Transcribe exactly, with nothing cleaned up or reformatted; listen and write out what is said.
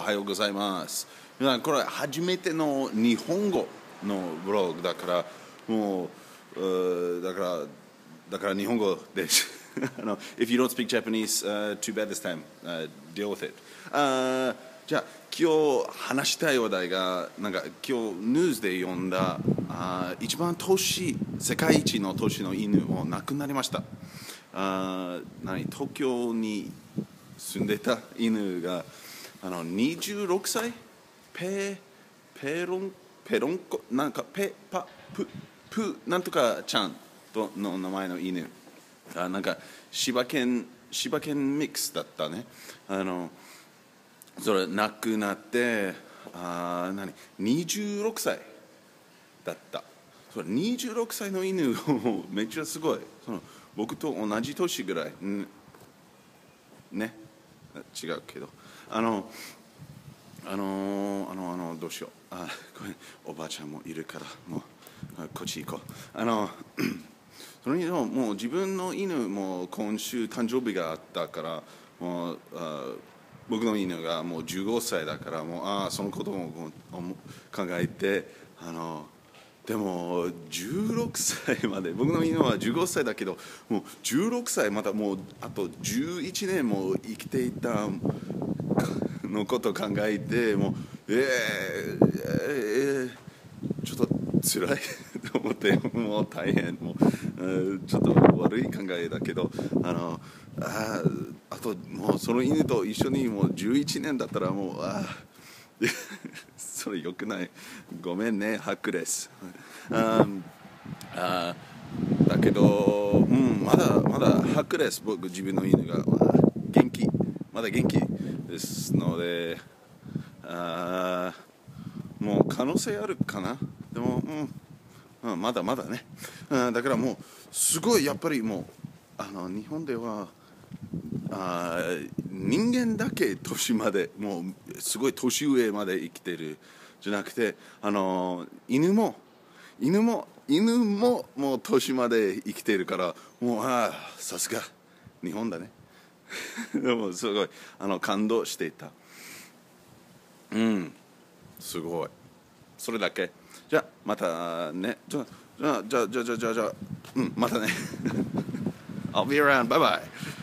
はようございます。皆さんこれ初めての日本語のブログだからもう、うだからだから日本語です。If you don't speak Japanese, uh, too bad this time. Uh, deal with it. Uh, じゃあ今日話したい話題がなんか今日ニュースで読んだあ一番都市世界一の都市の犬も亡くなりました。あ何東京に住んでた犬があのにじゅうろくさいペペロンペロンコなんかペパププなんとかちゃんとの名前の犬あなんか柴犬柴犬ミックスだったね。あのそれ亡くなってあ何にじゅうろくさいだった。それにじゅうろくさいの犬めっちゃすごい。その僕と同じ年ぐらいね違うけどあのあのあのあのどうしようあこれおばあちゃんもいるからもうこっち行こうあのその犬もう自分の犬も今週誕生日があったからもうあ僕の犬がもうじゅうごさいだからもうあそのことも考えてあのでもじゅうろくさいまで僕の犬はじゅうごさいだけどもうじゅうろくさいまたもうあとじゅういちねんも生きていたのことを考えてもうえー、えー、ちょっと辛いと思ってもう大変もうちょっと悪い考えだけどあのああともうその犬と一緒にもうじゅういちねんだったらもうあそれよくないごめんねハックですああだけど、うん、まだまだハックです僕自分の犬が、まあ、元気まだ元気ですのであもう可能性あるかなでも、うんうん、まだまだねあだからもうすごいやっぱりもうあの日本ではあ人間だけ年までもうすごい年上まで生きてるじゃなくてあの犬も犬も犬ももう年まで生きてるからもうああさすが日本だねでもすごいあの感動していたうんすごいそれだけじゃあまたねじゃあじゃあじゃあじゃあじゃあじゃあうんまたねI'll be around bye bye